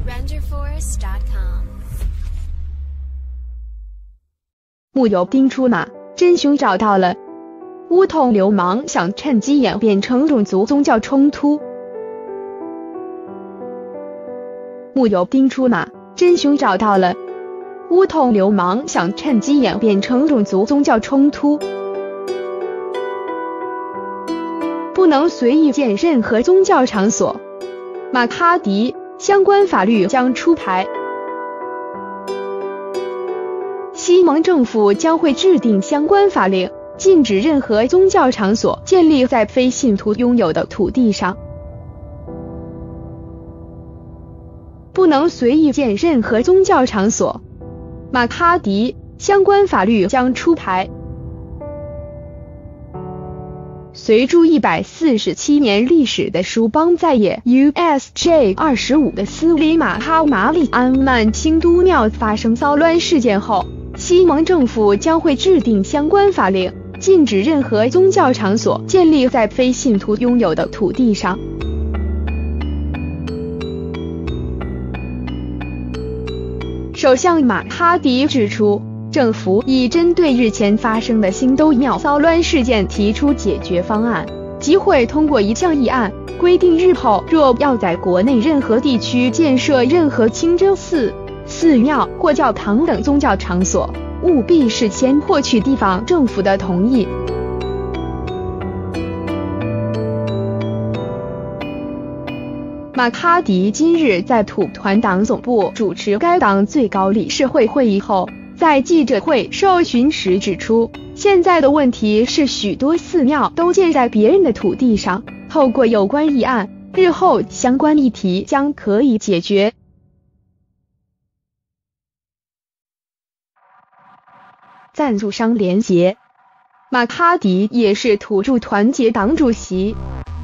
RenderForest.com。 木有钉出马，真凶找到了。巫统流氓想趁机演变成种族宗教冲突。木有钉出马，真凶找到了。巫统流氓想趁机演变成种族宗教冲突。不能随意进任何宗教场所。马哈迪，相关法律将出台。西蒙政府将会制定相关法令，禁止任何宗教场所建立在非信徒拥有的土地上。不能随意进任何宗教场所。马哈迪，相关法律将出台。随著147年历史的舒邦在野 USJ25 的斯里马哈马里安曼清都庙发生骚乱事件后，西蒙政府将会制定相关法令，禁止任何宗教场所建立在非信徒拥有的土地上。首相马哈迪指出，政府已针对日前发生的新都庙骚乱事件提出解决方案，即会通过一项议案，规定日后若要在国内任何地区建设任何清真寺、寺庙或教堂等宗教场所，务必事先获取地方政府的同意。马哈迪今日在土团党总部主持该党最高理事会会议后，在记者会受询时指出，现在的问题是许多寺庙都建在别人的土地上，透过有关议案，日后相关议题将可以解决。赞助商连结，马哈迪也是土著团结党主席。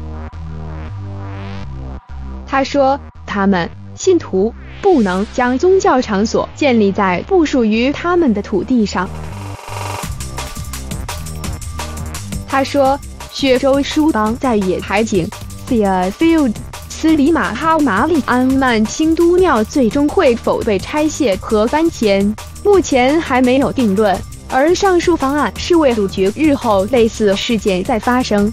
他说，他们信徒不能将宗教场所建立在不属于他们的土地上。他说，雪州舒邦在野海景 Seafield 斯里马哈马里安曼清都庙最终会否被拆卸和搬迁，目前还没有定论，而上述方案是为杜绝日后类似事件再发生。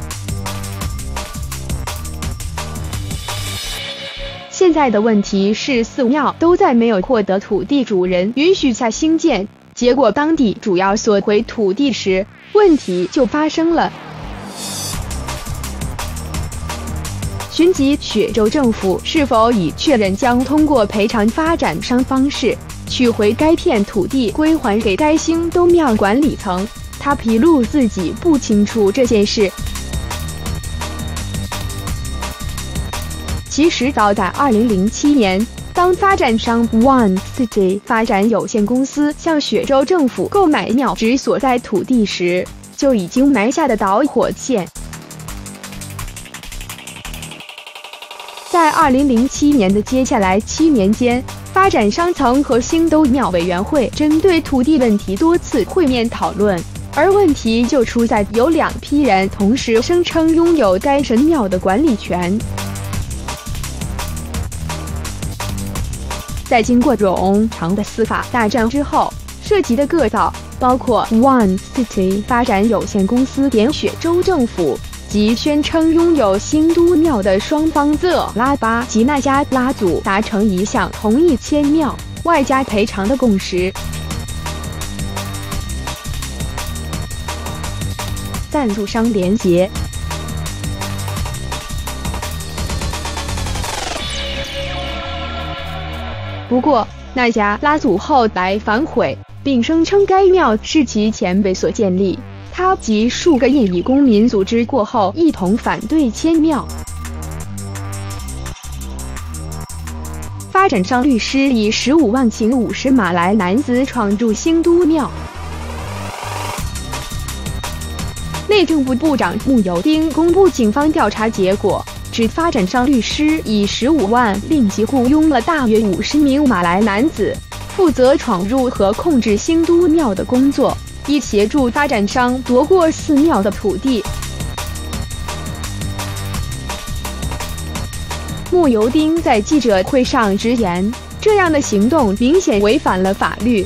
现在的问题是寺庙都在没有获得土地主人允许下兴建，结果当地主要索回土地时，问题就发生了。询及雪州政府是否已确认将通过赔偿发展商方式取回该片土地归还给该兴都庙管理层，他披露自己不清楚这件事。其实早在2007年，当发展商 One City 发展有限公司向雪州政府购买庙址所在土地时，就已经埋下的导火线。在2007年的接下来7年间，发展商曾和兴都庙委员会针对土地问题多次会面讨论，而问题就出在有2批人同时声称拥有该神庙的管理权。在经过冗长的司法大战之后，涉及的各造包括 One City 发展有限公司点雪州政府及宣称拥有兴都庙的双方则拉巴及那加拉族达成一项同意迁庙外加赔偿的共识。赞助商连结，不过那加拉族后来反悔，并声称该庙是其前辈所建立，他及数个印裔公民组织过后一同反对迁庙。发展商律师以15万请50马来男子闯入兴都庙。内政部部长穆尤丁公布警方调查结果，指发展商律师以15万令其雇佣了大约50名马来男子，负责闯入和控制兴都庙的工作，以协助发展商夺过寺庙的土地。 慕尤丁在记者会上直言，这样的行动明显违反了法律。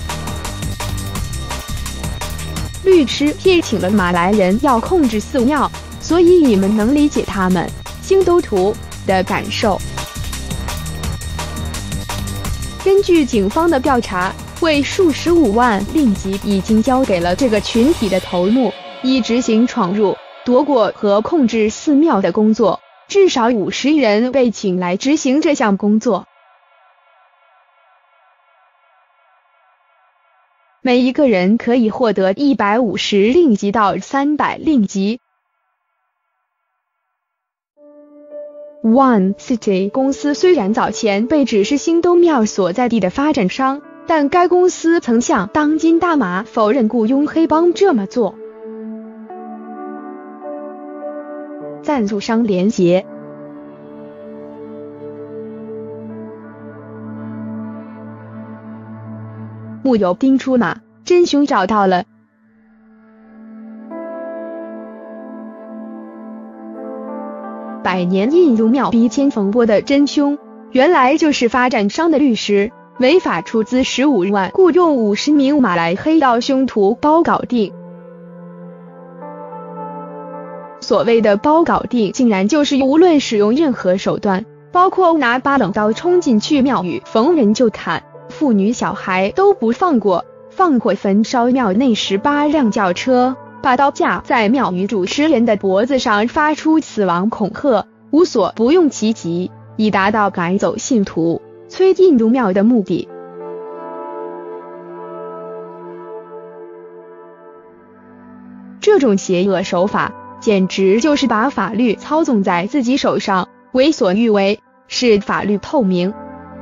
律师批评了马来人要控制寺庙，所以你们能理解他们新都徒的感受。根据警方的调查，为数15万令吉已经交给了这个群体的头目，以执行闯入、夺过和控制寺庙的工作。至少50人被请来执行这项工作。每一个人可以获得150令吉到300令吉。One City 公司虽然早前被指是新都庙所在地的发展商，但该公司曾向当今大马否认雇佣黑帮这么做。赞助商连结。慕尤丁出马，真凶找到了。百年印度庙逼迁风波的真凶，原来就是发展商的律师，违法出资15万雇佣50名马来黑道凶徒包搞定。所谓的包搞定，竟然就是无论使用任何手段，包括拿把冷刀冲进去庙宇逢人就砍，妇女小孩都不放过，放火焚烧庙内18辆轿车，把刀架在庙宇主持人的脖子上，发出死亡恐吓，无所不用其极，以达到赶走信徒、摧印度庙的目的。这种邪恶手法简直就是把法律操纵在自己手上，为所欲为，使法律透明。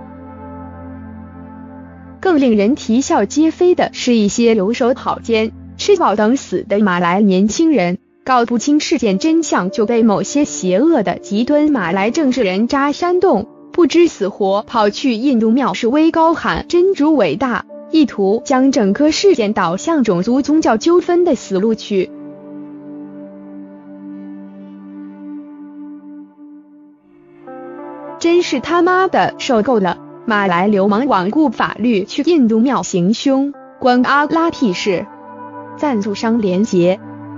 更令人啼笑皆非的是，一些游手好闲、吃饱等死的马来年轻人，搞不清事件真相就被某些邪恶的极端马来政治人渣煽动，不知死活跑去印度庙示威高喊真主伟大，意图将整个事件导向种族宗教纠纷的死路去。真是他妈的受够了！马来流氓罔顾法律去印度庙行凶，关阿拉屁事！赞助商连结。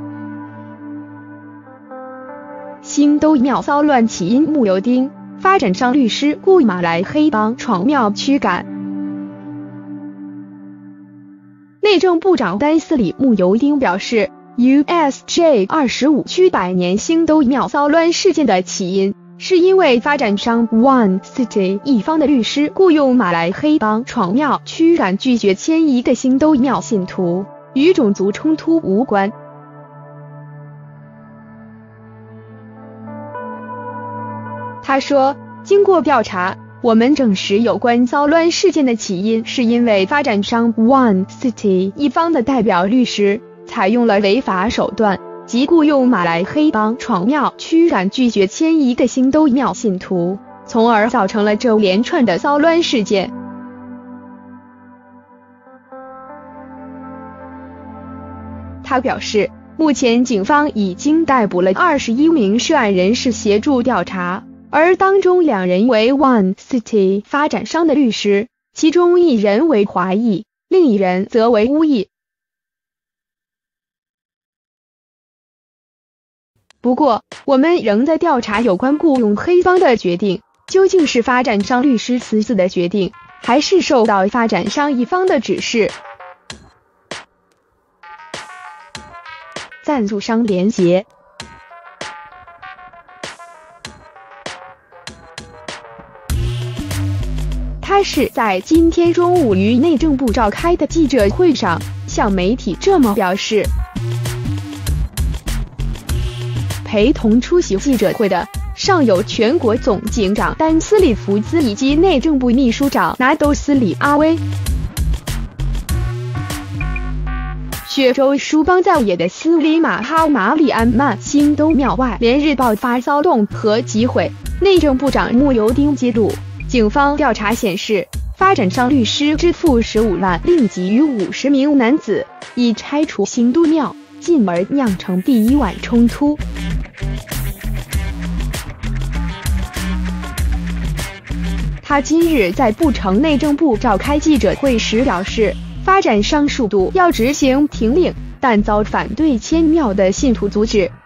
新都庙骚乱起因慕尤丁，发展商律师雇马来黑帮闯庙驱赶。内政部长丹斯里慕尤丁表示 ，USJ 25区百年新都庙骚乱事件的起因，是因为发展商 One City 一方的律师雇用马来黑帮闯庙驱赶拒绝迁移的新都庙信徒，与种族冲突无关。他说，经过调查，我们证实有关骚乱事件的起因是因为发展商 One City 一方的代表律师采用了违法手段，即雇用马来黑帮闯庙驱赶拒绝迁移的新都庙信徒，从而造成了这连串的骚乱事件。他表示，目前警方已经逮捕了21名涉案人士协助调查，而当中2人为 One City 发展商的律师，其中1人为华裔，另1人则为巫裔。不过，我们仍在调查有关雇佣黑帮的决定，究竟是发展商律师私自的决定，还是受到发展商一方的指示。赞助商连结。他是在今天中午于内政部召开的记者会上向媒体这么表示。陪同出席记者会的尚有全国总警长丹斯里福兹以及内政部秘书长拿斗斯里阿威。雪州舒邦在野的斯里马哈马里安曼新都庙外连日爆发骚动和集会。内政部长慕尤丁揭露，警方调查显示，发展商律师支付15万令吉予50名男子，以拆除新都庙，进而酿成第1晚冲突。 他今日在布城内政部召开记者会时表示，发展上述度要执行停令，但遭反对千庙的信徒阻止。